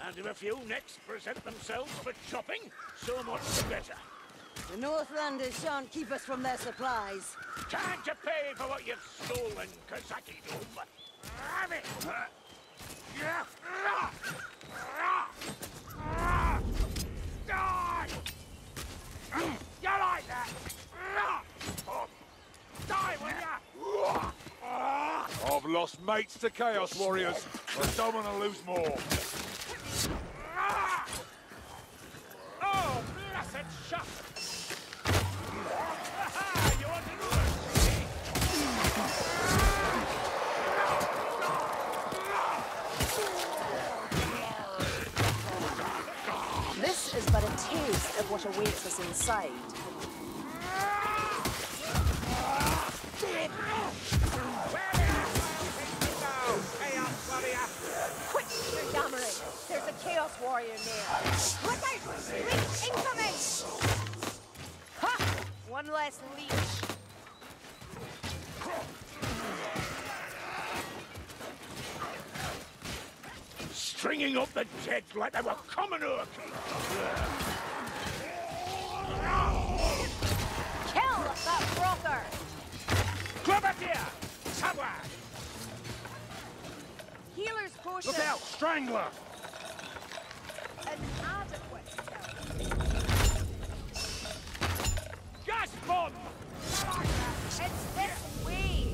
And if a few necks present themselves for chopping, so much the better. The Northlanders shan't keep us from their supplies. Can't you pay for what you've stolen, Kazaki Doom? Have it! Die! You like that? Die, will ya? I've lost mates to Chaos Warriors. I don't want to lose more. Oh, blessed shot! You want to do it? This is but a taste of what awaits us inside. Quick, you're yammering. There's a Chaos Warrior near. Look out! Leech incoming! Ha! One less leech. Stringing up the dead like they were common urchins. Kill that brother! Grab it here! Somewhere! Healer's potion. Look out! Strangler! Inadequate. Gas bomb! It's this way.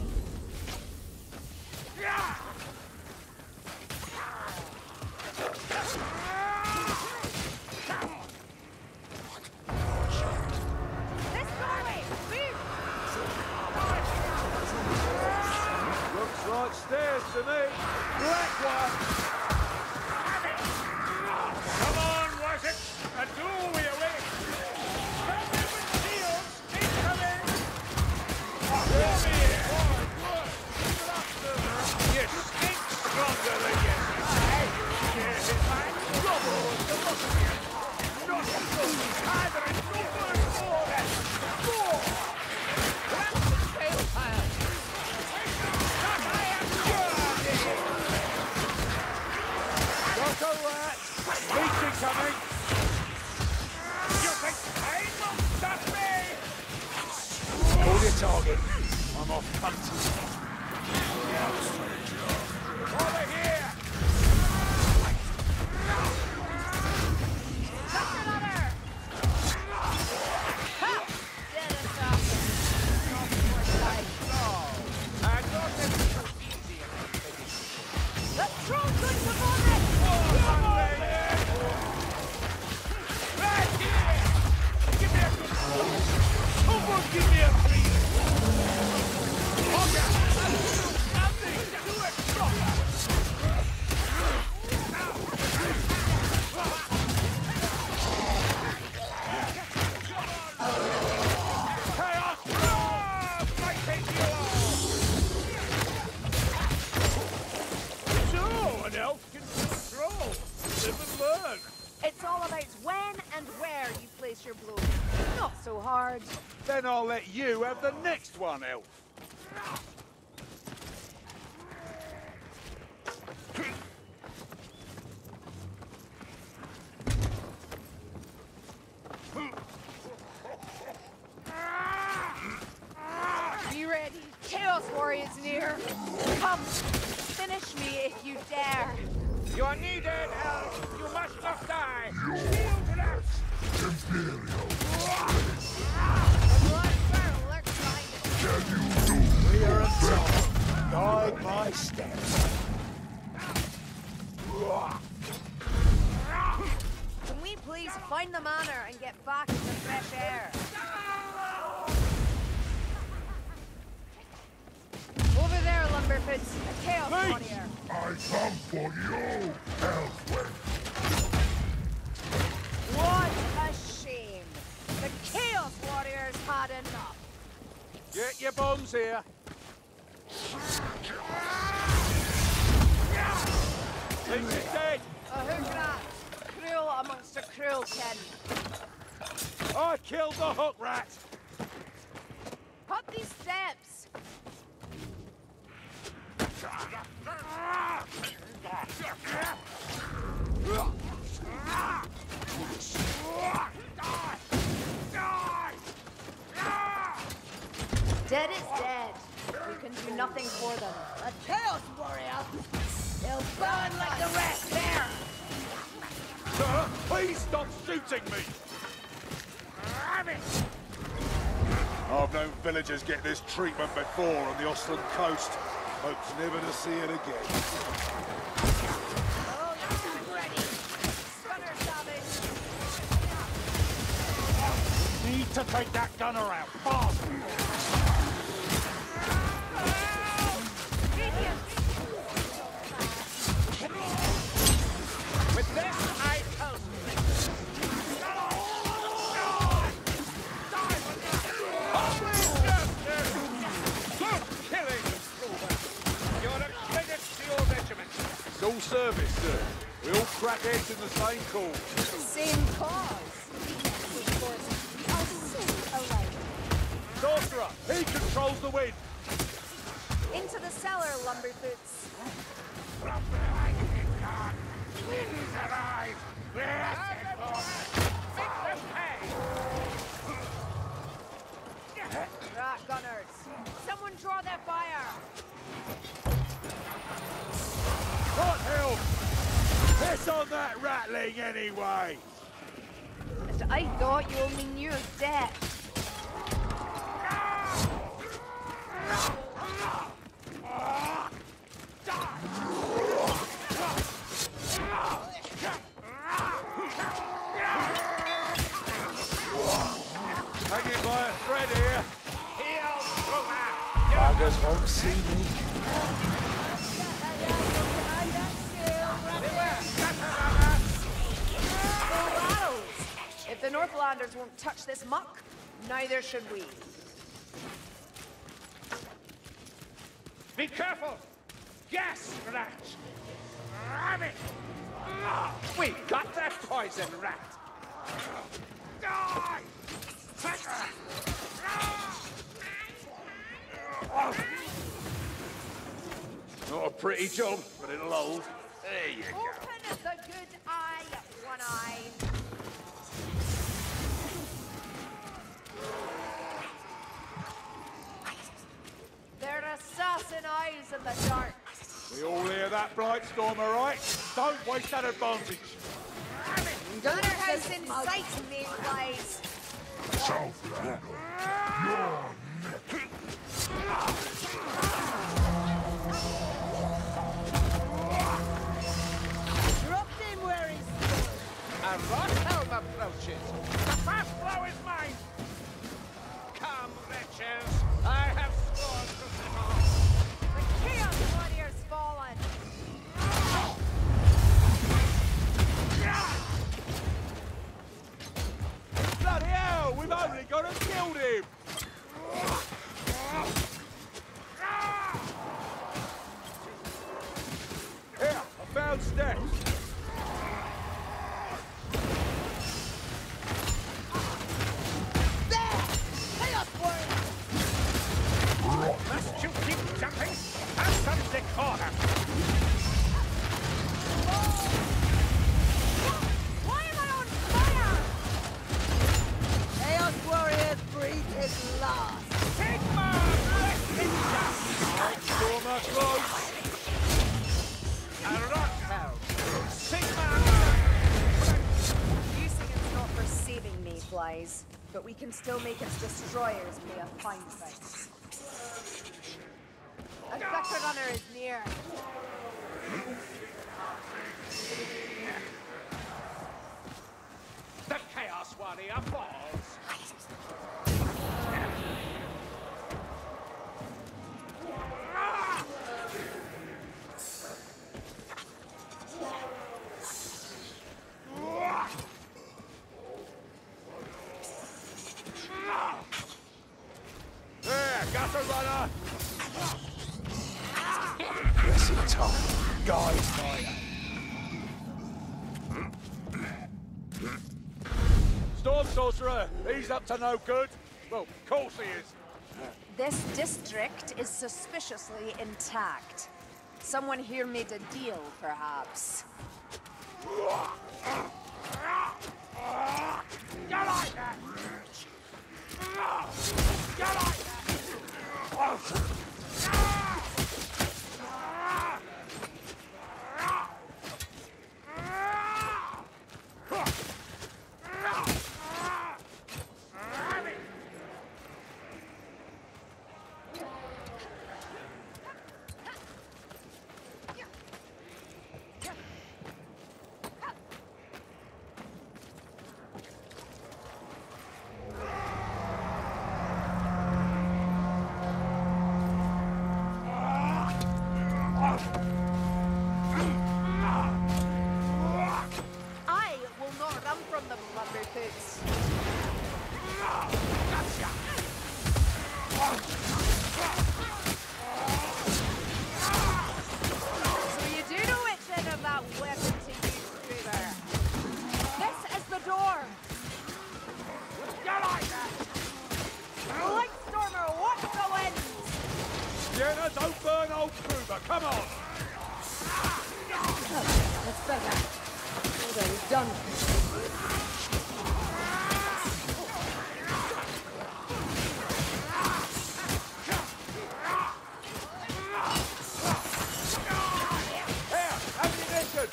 This doorway! Move! Looks like stairs to me. Black one. Come on, was it? A duel we await! Shields incoming! You stink stronger than you Yes, it's like rubble the muscle. Not good. Either it's no good or that. More! That's the tailfire! I am Got a rat. Leech incoming. You think I won't stop me? Hold your target. I'm off hunting. Over here! That's another! Ha! Dead and dusted. Not more side troll. I thought that was so easy. The troll good to move it! Right here! Give me a good one! Someone give me a breather! Okay! Nothing to do it proper! Chaos! Might take you on! So, an elf can control. Live and learn. It's all about when and where you place your blow. Not so hard. Then I'll let you have the next one, elf. Be ready. Chaos Warriors near. Come, finish me if you dare. You are needed, elf. You must not die. Shield it out. The Black Sparrow lurks behind it. We are at top. Guide my steps. Can we please find the manor and get back into fresh air? Over there, Lumberfoots. A Chaos Warrior. I come for you, Elfwin. What a shame. The Chaos Warriors had enough. Get your bombs here. Leech is dead. A hook rat. Cruel amongst a cruel kin. I killed the hook rat. Up these steps. Dead is dead. We can do nothing for them. A Chaos Warrior! They'll burn like the rest there! Sir, please stop shooting me! I've known villagers get this treatment before on the Ostland coast. Hopes never to see it again. Oh, that's ready. Stunner savage. Need to take that gunner out, fast! With this, I toast. Killing! You're a credit to your regiment. It's all service, sir. We all crack heads in the same cause. Same cause. Of course, are so alike. Sorcerer, he controls the wind. Into the cellar, Lumberboots. Winds arrive! Make them pay! Rat gunners. Someone draw their fire. What hell? Piss on that rattling anyway! And I thought you only knew death. Hanging by a thread here. Heal, Roma! Buggers won't see me. If the Northlanders won't touch this muck, neither should we. Be careful! Gas rat! Ram it! We got that poison rat! Die! Not a pretty job, but it'll hold. There you go. Open the good eye, One Eye. They're assassin eyes in the dark. We all hear that, Brightstorm, all right? Don't waste that advantage. Gunner house in sight, mayflies. Southland, Drop him where he's A Rothelm approaches. The fast blow is mine. Come, wretches. I have sworn to stop. The Chaos Warrior's fallen. Bloody hell, we've only got to kill him! Here, I found steps. Chaos Warrior! Must you keep jumping? Have some decorum. Why am I on fire? Chaos Warrior's breed is last. Sigma! Stormer close. A Rothelm. Sigma! Using not for saving mayflies, but we can still make its destroyers pay a fine price. A Gutter Gunner is near. The Chaos Warrior falls. There, gutter runner. Yes, it's tough. Guys, fire. Storm Sorcerer, he's up to no good. Well, of course he is. This district is suspiciously intact. Someone here made a deal, perhaps. You like that? You like that? boots. So you do know which end of that weapon to use, Kruger. This is the door. You like that? Lightstormer, watch the winds. Sienna, don't burn old Kruger. Come on. That's better. Well, he's done. Here, ammunition.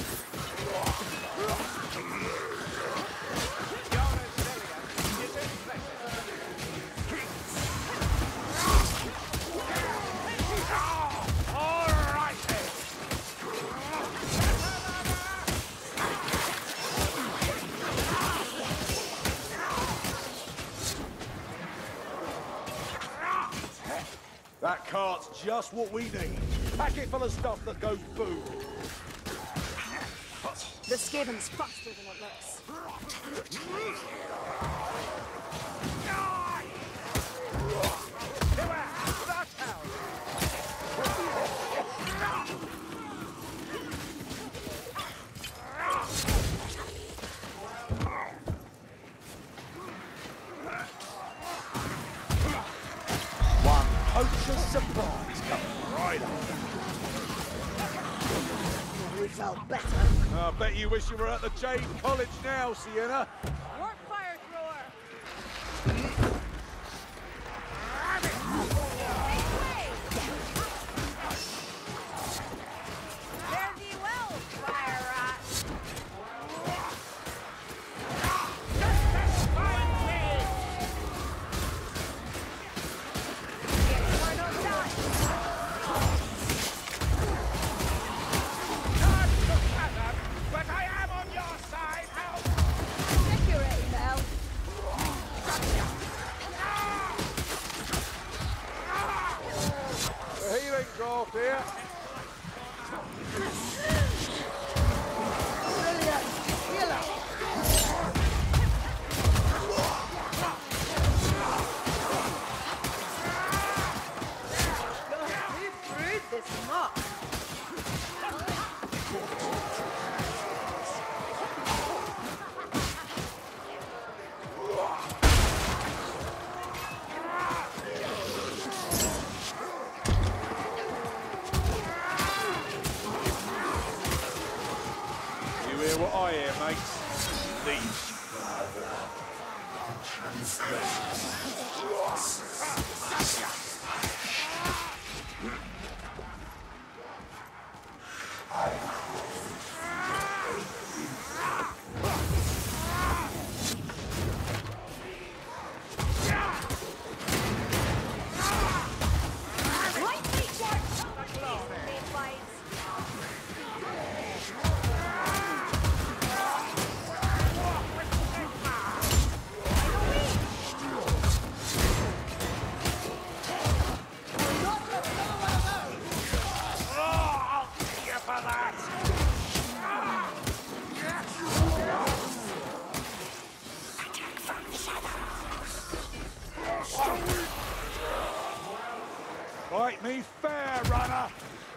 All right then. That cart's just what we need. Pack it full of stuff that goes boom. The Skaven's faster than it looks. One poacher's surprise coming right up. We felt better. I bet you wish you were at the Jade College now, Sienna. Warp fire thrower. Fare thee well, fire rat. Or no time. But I am on your side. How? Check your email. The healing draft here. Brilliant. Healer. Who brewed this muck? You hear what I hear, mates? Leave. I'll kill you for that. Fight me fair, runner.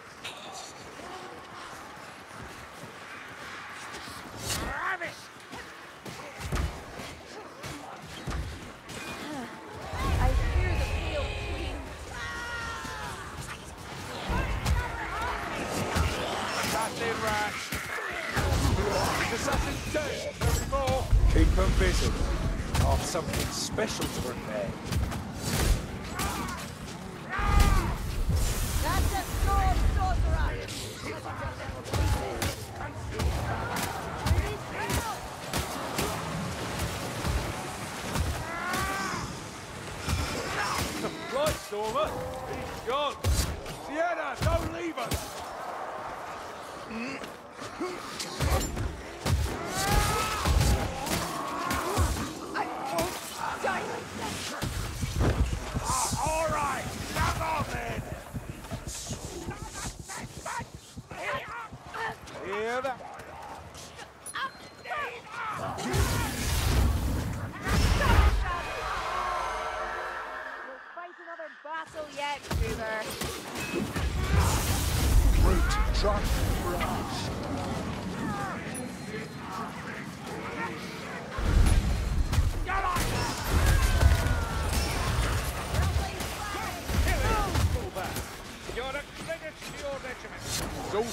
Grab it. I hear the field queen. Assassin rats. Assassin dead. Very more. Keep them busy. I've something special to prepare. That's a sword sorcerer. Right, Stormer. He's gone. Sienna, don't leave us. All right. Come on then. Hear that?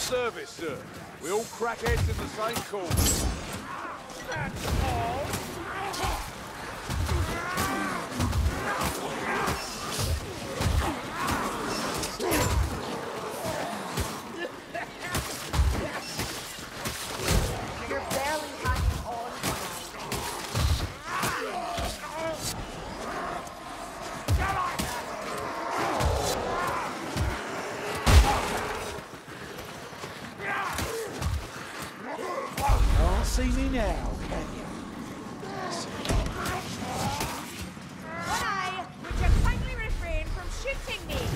service, sir. We all crackheads in the same cause. That's all. You're barely hanging on. Can't see me now, can you? One-Eye, would you kindly refrain from shooting me?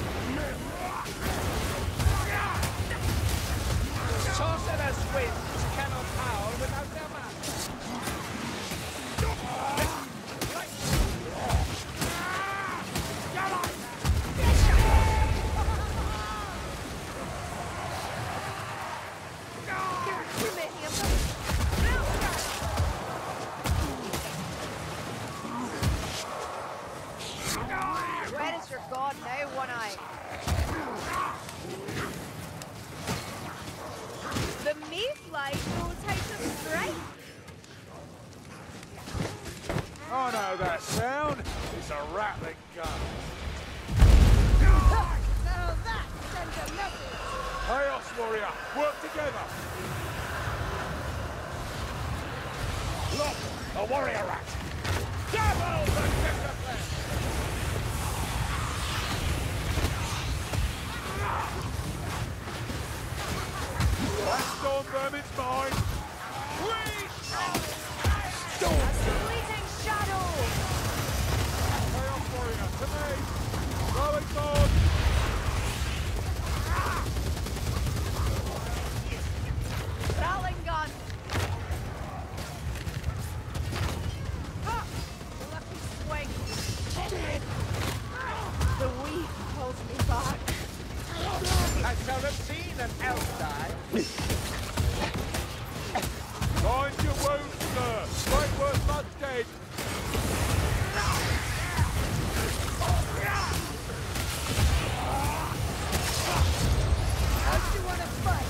Sorcerer's winds cannot howl without their master. You're making a move. Where is your god now, One-Eye? The Mayfly knows how to strike. I know that sound. It's a rattling gun. Now that sends a message. Chaos Warrior, work together. Look, a warrior rat. Double the discipline. That storm vermin's mine. A fleeting shadow. Chaos Warrior, to me. Throwing board. Rattling gun. Ah, lucky swing. The weed pulls me back. I shall have seen an elf die. Mind your wounds, sir. Right worth much dead. How do you want to fight?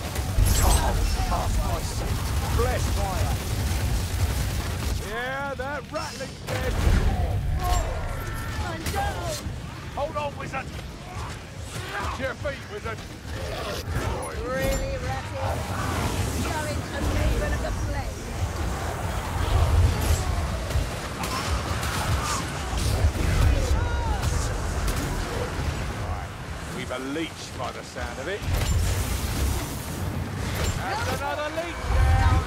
Bless fire. Yeah, that rattling's dead. I'm down. Hold on, wizard. To your feet, wizard. Really, Ratty? Challenge a maven of the flame. We've a leech by the sound of it. That's another leech down.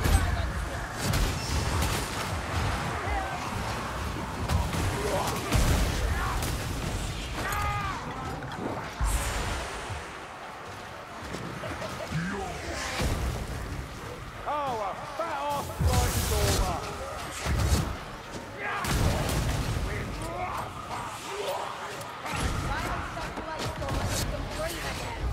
Oh, a fat off right stormer. Silence that light storm and you can breathe again.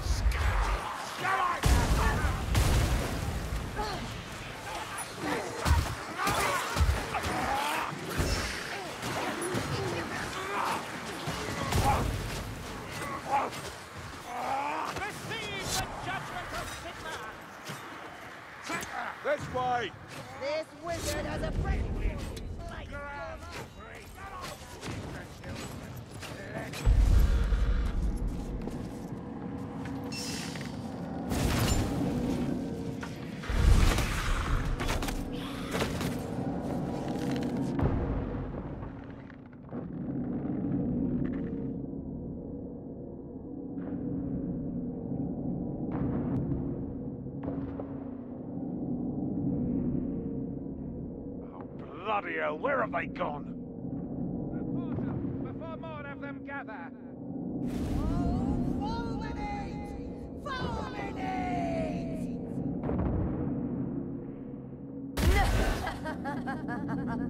This way. This wizard has a fresh light storm. Bloody hell, where have they gone? Before more of them gather. Fulminate! Fulminate!